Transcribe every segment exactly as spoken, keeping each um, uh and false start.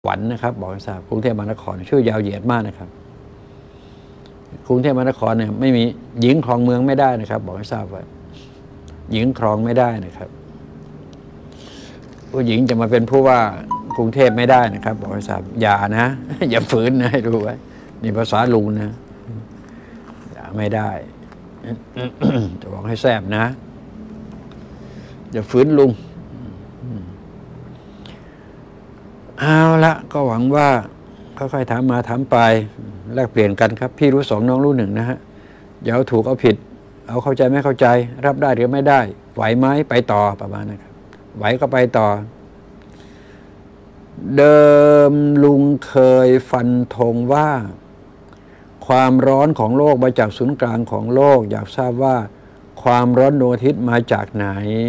ขวัญ นะครับบอกให้ทราบกรุงเทพมหานครชื่อยาวเหยียดมากนะครับกรุงเทพมหานครเนี่ยไม่มีหญิงครองเมืองไม่ได้นะครับบอกให้ทราบว่าหญิงครองไม่ได้นะครับผู้หญิงจะมาเป็นผู้ว่ากรุงเทพไม่ได้นะครับบอกให้ทราบอย่านะ อย่าฝืนนะให้รู้ไว้นี่ภาษาลุงนะอย่าไม่ได้ จะบอกให้แซบนะอย่าฝืนลุงเอาละก็หวังว่าค่อยๆถามมาถามไปแลกเปลี่ยนกันครับพี่รู้สองน้องรู้หนึ่งนะฮะอย่าเอาถูกเอาผิดเอาเข้าใจไม่เข้าใจรับได้หรือไม่ได้ไหวไหมไปต่อประมาณนั้นครับไหวก็ไปต่อเดิมลุงเคยฟันธงว่าความร้อนของโลกมาจากศูนย์กลางของโลกอยากทราบว่าความร้อนดวงอาทิตย์มาจากไหน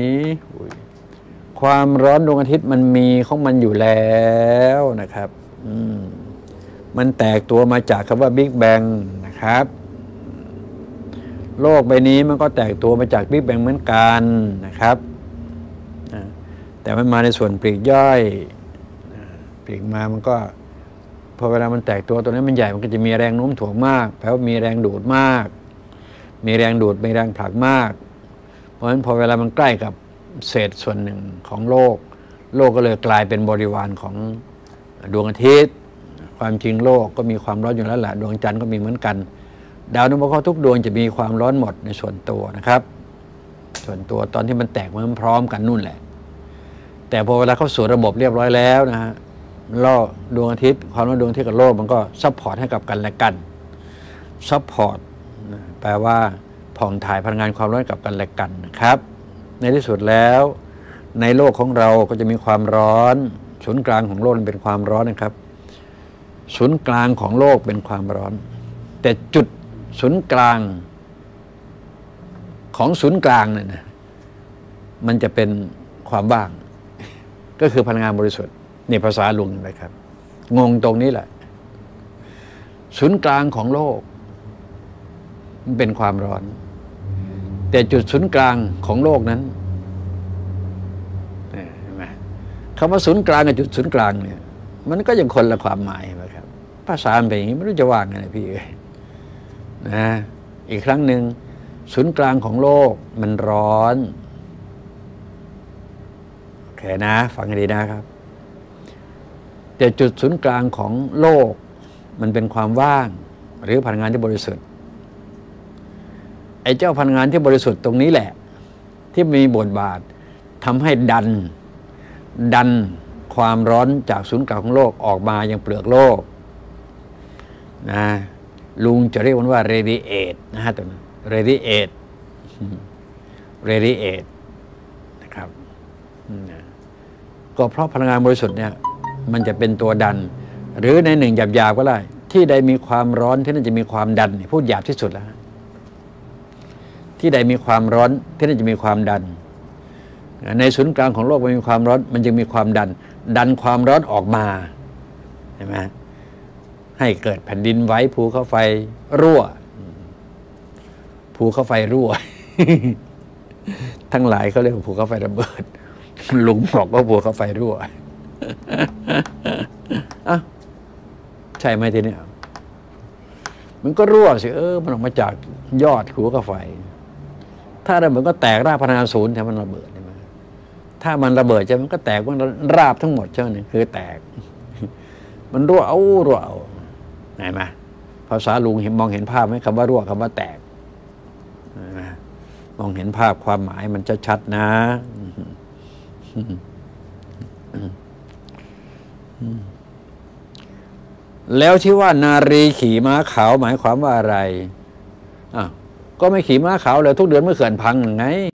ความร้อนดวงอาทิตย์มันมีของมันอยู่แล้วนะครับมันแตกตัวมาจากคำว่าบิ๊กแบงนะครับโลกใบนี้มันก็แตกตัวมาจากบิ๊กแบงเหมือนกันนะครับแต่มันมาในส่วนปลีกย่อยปลีกมามันก็พอเวลามันแตกตัวตัวนี้มันใหญ่มันก็จะมีแรงโน้มถ่วงมากแปลว่ามีแรงดูดมากมีแรงดูดมีแรงผลักมากเพราะฉะนั้นพอเวลามันใกล้กับเศษส่วนหนึ่งของโลกโลกก็เลยกลายเป็นบริวารของดวงอาทิตย์ความจริงโลกก็มีความร้อนอยู่แล้วแหละดวงจันทร์ก็มีเหมือนกันดาวนพเคราะห์ทุกดวงจะมีความร้อนหมดในส่วนตัวนะครับส่วนตัวตอนที่มันแตกมันพร้อมกันนู่นแหละแต่พอเวลาเข้าสู่ระบบเรียบร้อยแล้วนะฮะโลกดวงอาทิตย์ความร้อนดวงอาทิตย์กับโลกมันก็ซัพพอร์ตให้กับกันและกันซัพพอร์ตแปลว่าผ่องถ่ายพลังงานความร้อนกับกันและกันนะครับในที่สุดแล้วในโลกของเราก็จะมีความร้อนศูนย์กลางของโลกเป็นความร้อนนะครับศูนย์กลางของโลกเป็นความร้อนแต่จุดศูนย์กลางของศูนย์กลางเนี่ยนะมันจะเป็นความว่างก็คือพลังงานบริสุทธิ์นี่ภาษาลุงนะครับงงตรงนี้แหละศูนย์กลางของโลกมันเป็นความร้อนแต่จุดศูนย์กลางของโลกนั้นเห็นไหมคำว่าศูนย์กลางกับจุดศูนย์กลางเนี่ยมันก็ยังคนละความหมายนะครับภาษาเป็นอย่างนี้ไม่รู้จะว่าไงพี่เอ้ยนะอีกครั้งหนึ่งศูนย์กลางของโลกมันร้อนโอเคนะฟังให้ดีนะครับแต่จุดศูนย์กลางของโลกมันเป็นความว่างหรือพลังงานที่บริสุทธิ์ไอ้เจ้าพลังงานที่บริสุทธิ์ตรงนี้แหละที่มีบทบาททำให้ดันดันความร้อนจากศูนย์กลางของโลกออกมายังเปลือกโลกนะลุงจะเรียกมันว่า radiate นะฮะตรงนั้น radiate radiate นะครับก็เพราะพลังงานบริสุทธิ์เนี่ยมันจะเป็นตัวดันหรือในหนึ่งหยาบๆก็ได้ที่ใดมีความร้อนที่นั่นจะมีความดันพูดหยาบที่สุดแล้วที่ใดมีความร้อนที่นั่นจะมีความดันในศูนย์กลางของโลกมันมีความร้อนมันจึงมีความดันดันความร้อนออกมาเห็นไหมให้เกิดแผ่นดินไหวภูเขาไฟรั่วภูเขาไฟรั่ว ทั้งหลายเขาเรียกว่าภูเขาไฟระเบิดลุงบอกว่าภูเขาไฟรั่ว อ่ะใช่ไหมทีนี้มันก็รั่วสิเออมันออกมาจากยอดภูเขาไฟถ้าระเบิดก็แตกราบพลังงานศูนย์แถมมันระเบิดใช่ไหมถ้ามันระเบิดใช่มันก็แตกมันราบทั้งหมดใช่ไหมคือแตกมันรั่วเอารั่วเอาไหนมาภาษาลุงเห็นมองเห็นภาพไหมคำว่ารั่วคำว่าแตกมองเห็นภาพความหมายมันชัดๆนะแล้วที่ว่านารีขี่ม้าขาวหมายความว่าอะไรอ่ะก็ไม่ขี่ม้าขาวเลยทุกเดือนเมื่อเขื่อนพังไง